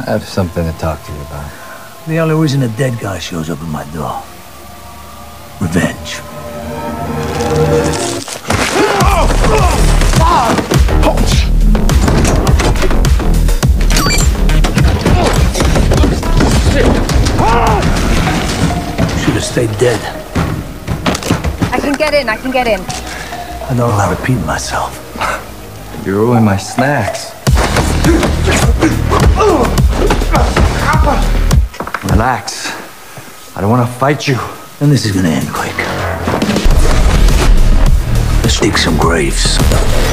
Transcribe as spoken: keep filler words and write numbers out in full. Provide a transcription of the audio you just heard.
I have something to talk to you about. The only reason a dead guy shows up at my door. Revenge. Should have stayed dead. I can get in, I can get in. I don't allow repeating myself. You ruined my snacks. Relax. I don't want to fight you. And this is gonna end quick. Let's dig some graves.